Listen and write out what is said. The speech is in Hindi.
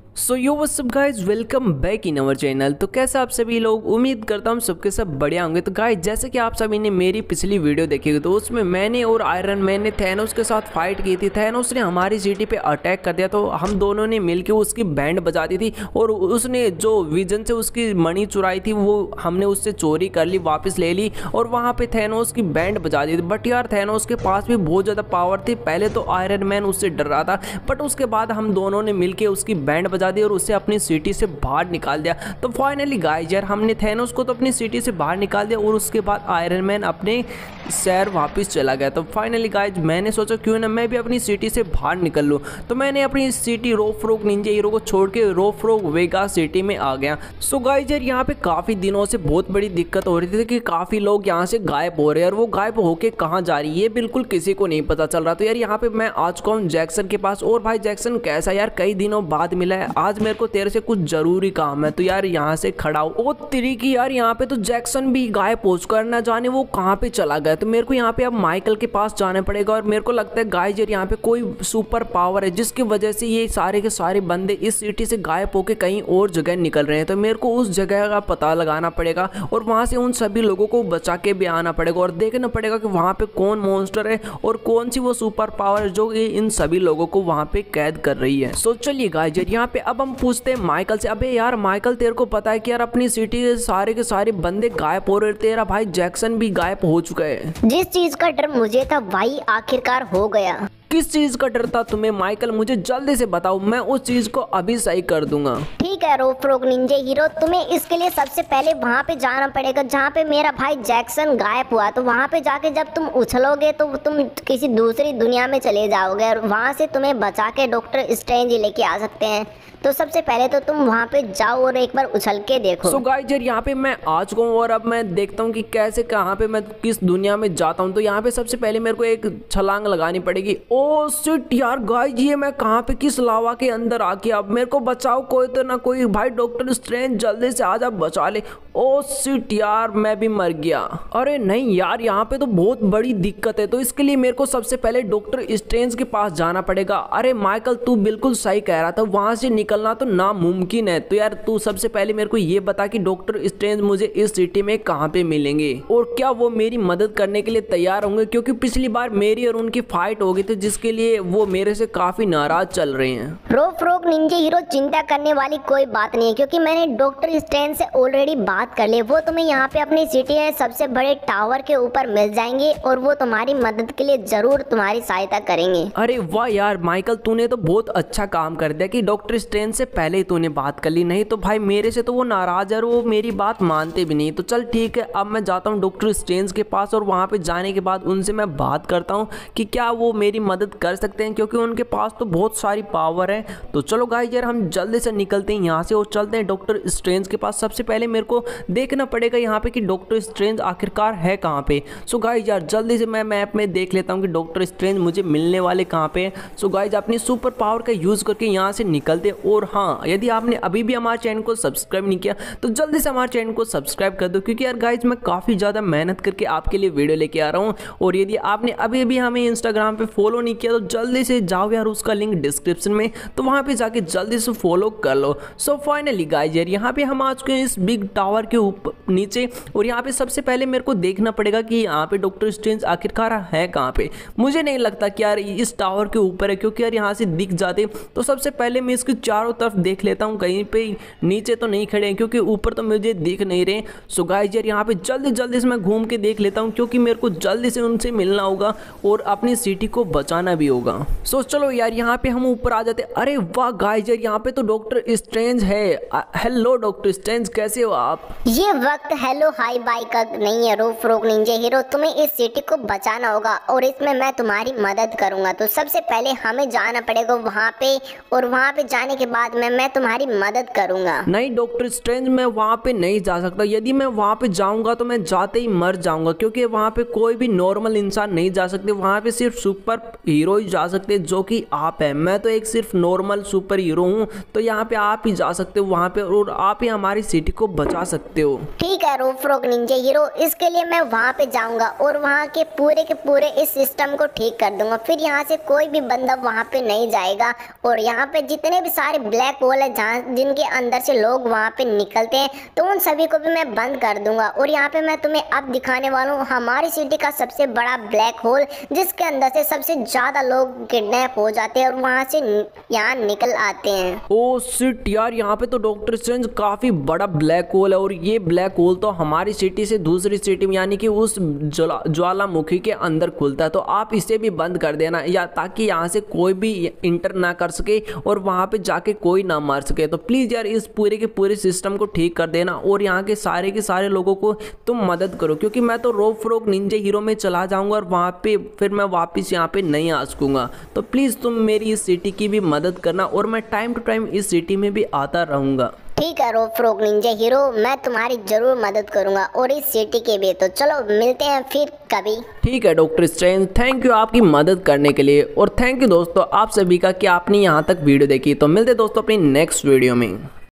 So yo what's up guys, welcome back in our channel. तो कैसे आप सभी लोग, उम्मीद करता हूँ सबके सब बढ़िया होंगे। तो गाइज जैसे कि आप सभी ने मेरी पिछली वीडियो देखी तो उसमें मैंने और आयरन मैन ने थैनोस के साथ फाइट की थी। थैनोस ने हमारी सिटी पे अटैक कर दिया तो हम दोनों ने मिलकर उसकी बैंड बजा दी थी और उसने जो विजन से उसकी मणि चुराई थी वो हमने उससे चोरी कर ली, वापस ले ली और वहाँ पे थैनोस की बैंड बजा दी थी। बट यार थैनोस के पास भी बहुत ज़्यादा पावर थी। पहले तो आयरन मैन उससे डर रहा था, बट उसके बाद हम दोनों ने मिलकर उसकी बैंड बजा दी और उसे अपनी सिटी से बाहर निकाल दिया। तो फाइनली गाइस यार हमने थैनोस को तो अपनी सिटी से बाहर निकाल दिया और उसके बाद आयरन मैन अपने शहर वापस चला गया। तो फाइनली गाइस मैंने सोचा क्यों ना मैं भी अपनी सिटी से बाहर निकल लूँ। तो मैंने अपनी सिटी रोफ्रोग निंजा हीरो को छोड़ के रोफ्रोग वेगा सिटी में आ गया। सो गाइस यार यहाँ पे काफ़ी दिनों से बहुत बड़ी दिक्कत हो रही थी कि काफ़ी लोग यहाँ से गायब हो रहे हैं और वो गायब होके कहाँ जा रही है बिल्कुल किसी को नहीं पता चल रहा। तो यार यहाँ पे मैं आ चुका हूँ जैक्सन के पास। और भाई जैक्सन कैसा यार, कई दिनों बाद मिला है, आज मेरे को तेरे से कुछ जरूरी काम है। तो यार यहाँ से खड़ा हो। ओ तेरी की यार यहाँ पे तो जैक्सन भी गायब हो चुका है, ना जाने वो कहाँ पे चला गया। तो मेरे को यहाँ पे अब माइकल के पास जाना पड़ेगा और मेरे को लगता है गाइस यार यहाँ पे कोई सुपर पावर है जिसकी वजह से ये सारे के सारे बंदे इस सिटी से गायब होके कहीं और जगह निकल रहे हैं। तो मेरे को उस जगह का पता लगाना पड़ेगा और वहां से उन सभी लोगों को बचा के भी आना पड़ेगा और देखना पड़ेगा कि वहां पे कौन मॉन्स्टर है और कौन सी वो सुपर पावर है जो इन सभी लोगों को वहां पे कैद कर रही है। सो चलिए गाइस यार यहाँ पे अब हम पूछते हैं माइकल से। अबे यार माइकल तेरे को पता है कि यार अपनी सिटी के सारे बंदे गायब हो रहे, तेरा भाई जैक्सन भी गायब हो चुका है। जिस चीज का डर मुझे था वही आखिरकार हो गया। किस चीज का डर था तुम्हें माइकल, मुझे जल्दी से बताओ, मैं उस चीज को अभी सही कर दूंगा। ठीक है रोफ्रोग निंजा हीरो, तुम्हें इसके लिए सबसे पहले वहाँ पे जाना पड़ेगा जहाँ पे मेरा भाई जैक्सन गायब हुआ। तो वहाँ पे जाके जब तुम उछलोगे तो तुम किसी दूसरी दुनिया में चले जाओगे और वहाँ से तुम्हें बचा के डॉक्टर स्ट्रेंज लेके आ सकते हैं। तो सबसे पहले तो तुम वहाँ पे जाओ और एक बार उछल के देखो। सो गाइस यार यहाँ पे मैं आ चुका हूँ और अब मैं देखता हूँ कि कैसे कहाँ पे मैं किस दुनिया में जाता हूँ। तो यहाँ पे सबसे पहले मेरे को एक छलांग लगानी पड़ेगी। ओ शिट यार गाइस, ये मैं कहाँ पे किस लावा के अंदर आ गया। अब मेरे को बचाओ कोई तो ना कोई, भाई डॉक्टर स्ट्रेंज जल्दी से आजा बचा ले। ओ शिट यार मैं भी मर गया। अरे नहीं यार यहाँ पे तो बहुत बड़ी दिक्कत है, तो इसके लिए मेरे को सबसे पहले डॉक्टर स्ट्रेंज के पास जाना पड़ेगा। अरे माइकल तू बिल्कुल सही कह रहा था, वहां से निकलना तो नामुमकिन है। तो यार तू सबसे पहले मेरे को ये बता कि डॉक्टर स्ट्रेंज मुझे इस सिटी में कहाँ पे मिलेंगे और क्या वो मेरी मदद करने के लिए तैयार होंगे, क्योंकि पिछली बार मेरी और उनकी फाइट हो गई थी जिसके लिए वो मेरे से काफी नाराज चल रहे हैं। रोफ्रोग निंजा हीरो चिंता करने वाली कोई बात नहीं है, क्योंकि मैंने डॉक्टर स्ट्रेंज से ऑलरेडी बात कर ली। वो तुम्हें यहाँ पे अपनी सिटी में सबसे बड़े टावर के ऊपर मिल जाएंगे और वो तुम्हारी मदद के लिए जरूर तुम्हारी सहायता करेंगे। अरे वाह यार माइकल, तूने तो बहुत अच्छा काम कर दिया कि डॉक्टर स्ट्रेंज से पहले ही तूने बात कर ली, नहीं तो भाई मेरे से तो वो नाराज है और वो मेरी बात मानते भी नहीं। तो चल ठीक है, अब मैं जाता हूँ डॉक्टर स्ट्रेंज के पास और वहाँ पे जाने के बाद उनसे मैं बात करता हूँ कि क्या वो मेरी मदद कर सकते हैं, क्योंकि उनके पास तो बहुत सारी पावर है। तो चलो गाइस यार हम जल्दी से निकलते हैं यहाँ से और चलते हैं डॉक्टर स्ट्रेंज के पास। सबसे पहले मेरे को देखना पड़ेगा यहाँ पे कि डॉक्टर स्ट्रेंज आखिरकार है कहाँ पे। सो गाइस यार जल्दी से मैं मैप में देख लेता हूँ कि डॉक्टर स्ट्रेंज मुझे मिलने वाले कहाँ पे। सो गाइस अपनी सुपर पावर का यूज करके यहाँ से निकलते। और हाँ, यदि आपने अभी भी हमारे चैनल को सब्सक्राइब नहीं किया तो जल्दी से हमारे चैनल को सब्सक्राइब कर दो, क्योंकि यार गाइस मैं काफ़ी ज़्यादा मेहनत करके आपके लिए वीडियो लेके आ रहा हूँ। और यदि आपने अभी भी हमें इंस्टाग्राम पे फॉलो नहीं किया तो जल्दी से जाओ यार, उसका लिंक डिस्क्रिप्शन में, तो वहाँ पे जाके जल्दी से फॉलो कर लो। सो फाइनली गाइस यार यहाँ पे हम आ चुके हैं इस बिग टावर के ऊपर नीचे और यहाँ पे सबसे पहले मेरे को देखना पड़ेगा कि यहाँ पे डॉक्टर स्ट्रेंज आखिरकार है कहाँ पे। मुझे नहीं लगता कि यार इस टावर के ऊपर है, क्योंकि यार यहाँ से दिख जाते। तो सबसे पहले मैं इसके चारों तरफ देख लेता हूँ कहीं पे नीचे तो नहीं खड़े हैं, क्योंकि ऊपर तो मुझे दिख नहीं रहे। सो गाइस यार यहाँ पे जल्दी से मैं घूम के देख लेता हूँ, क्योंकि मेरे को जल्दी से उनसे मिलना होगा और अपनी सिटी को बचाना भी होगा। सो चलो यार यहाँ पे हम ऊपर आ जाते। अरे वाह गाइस यार यहाँ पे तो डॉक्टर स्ट्रेंज है। हेलो डॉक्टर स्ट्रेंज, कैसे हो आप? ये वक्त हेलो हाई बाय का नहीं है रोफ्रोग निंजा हीरो, तुम्हें इस सिटी को बचाना होगा और इसमें मैं तुम्हारी मदद करूंगा। तो सबसे पहले हमें जाना पड़ेगा वहाँ पे और वहाँ पे जाने के बाद मैं तुम्हारी मदद करूंगा। नहीं डॉक्टर स्ट्रेंज, मैं वहाँ पे नहीं जा सकता। यदि मैं वहाँ पे जाऊंगा तो मैं जाते ही मर जाऊंगा, क्योंकि वहाँ पे कोई भी नॉर्मल इंसान नहीं जा सकते। वहाँ पे सिर्फ सुपर हीरो ही जा सकते हैं, जो कि आप है। मैं तो एक सिर्फ नॉर्मल सुपर हीरो हूँ, तो यहाँ पे आप ही जा सकते हो वहाँ पे और आप ही हमारी सिटी को बचा सकते सकते हो। ठीक है रोफ्रॉग निंजा हीरो, इसके लिए मैं वहाँ पे जाऊंगा और वहाँ के पूरे इस सिस्टम को ठीक कर दूंगा। फिर यहाँ से कोई भी बंदा वहाँ पे नहीं जाएगा और यहाँ पे जितने भी सारे ब्लैक होल है जहाँ जिनके अंदर से लोग वहाँ पे निकलते हैं तो उन सभी को भी मैं बंद कर दूंगा। और यहाँ पे मैं तुम्हें अब दिखाने वाला हूँ हमारी सिटी का सबसे बड़ा ब्लैक होल, जिसके अंदर से सबसे ज्यादा लोग किडनैप हो जाते हैं और वहाँ से यहाँ निकल आते हैं। ओ शिट यार, यहाँ पे तो डॉक्टर स्ट्रेंज काफी बड़ा ब्लैक होल है और ये ब्लैक होल तो हमारी सिटी से दूसरी सिटी में यानी कि उस ज्वालामुखी के अंदर खुलता है। तो आप इसे भी बंद कर देना या ताकि यहाँ से कोई भी इंटर ना कर सके और वहाँ पे जाके कोई ना मार सके। तो प्लीज यार इस पूरे के पूरे सिस्टम को ठीक कर देना और यहाँ के सारे लोगों को तुम मदद करो, क्योंकि मैं तो रोफ्रॉग निंजा हीरो में चला जाऊंगा और वहाँ पे फिर मैं वापस यहाँ पे नहीं आ सकूंगा। तो प्लीज तुम मेरी इस सिटी की भी मदद करना और मैं टाइम टू टाइम इस सिटी में भी आता रहूंगा। ठीक है रोफ्रॉग निंजा हीरो, मैं तुम्हारी जरूर मदद करूंगा और इस सिटी के भी। तो चलो मिलते हैं फिर कभी। ठीक है डॉक्टर स्ट्रेंज, थैंक यू आपकी मदद करने के लिए और थैंक यू दोस्तों आप सभी का कि आपने यहाँ तक वीडियो देखी। तो मिलते दोस्तों अपनी नेक्स्ट वीडियो में।